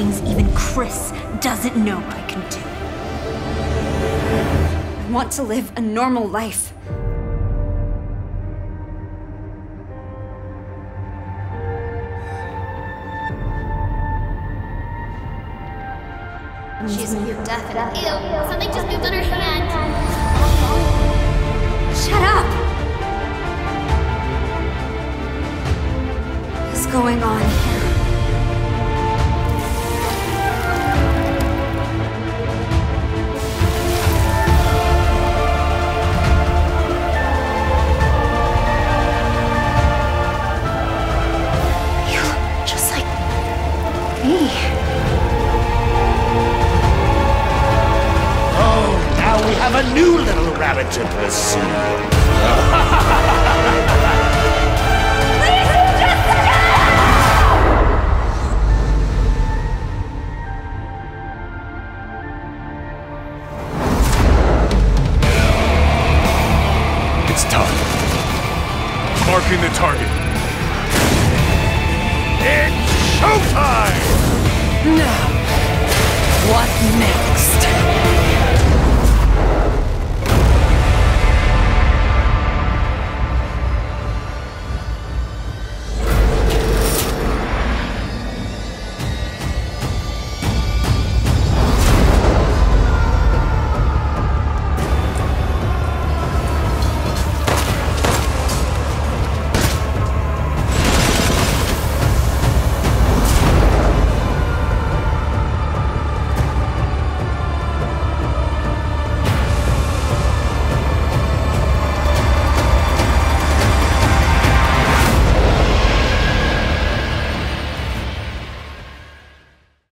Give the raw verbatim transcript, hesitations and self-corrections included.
things even Chris doesn't know I can do. I want to live a normal life. She's moved definitely. Ew, something just moved on her hand. Shut up! What's going on here? You look just like me. We have a new little rabbit to pursue. Please, Jessica! It's time. Marking the target. It's showtime! Now, what next?